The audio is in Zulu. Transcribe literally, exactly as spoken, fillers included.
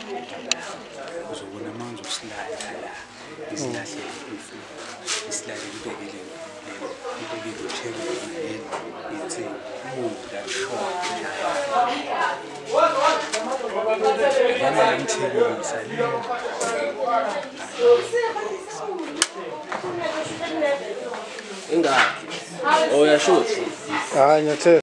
uzobona manje usilahla la isilahle isilahle libekile libekile utheke ithi move that short yana yamthekisa ingakhi oyashuthi hayi ngiyathe